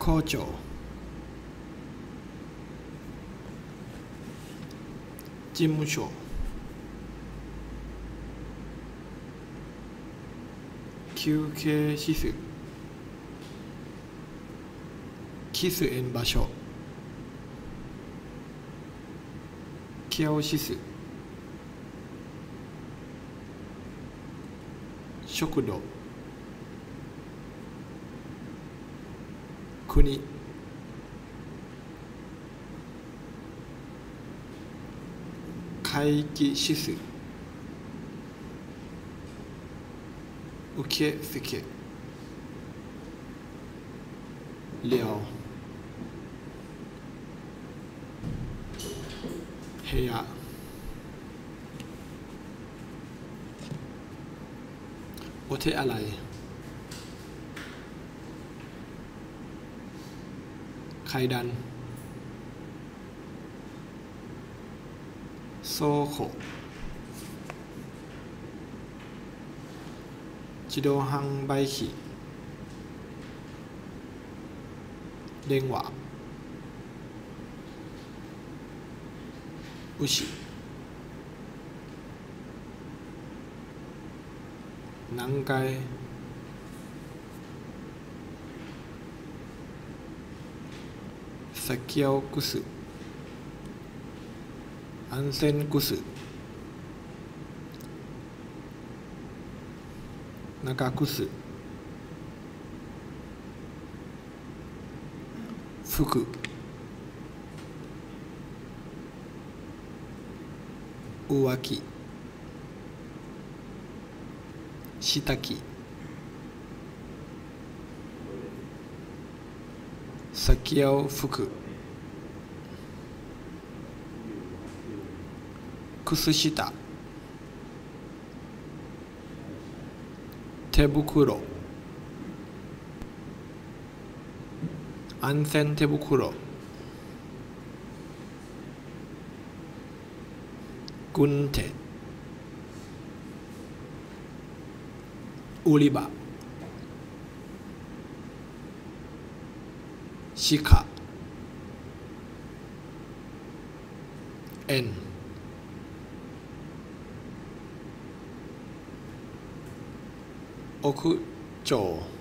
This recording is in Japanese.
校長、事務所、休憩室、喫煙場所、教室、食堂、国、会議室、受付、寮、部屋、お手洗い、階段、倉庫、自動販売機、電話、牛、何階、先を越す、安全越す、中越す、服、浮気、下着、先を吹く、靴下、手袋、安全手袋、軍手、売り場、鹿、円、屋上、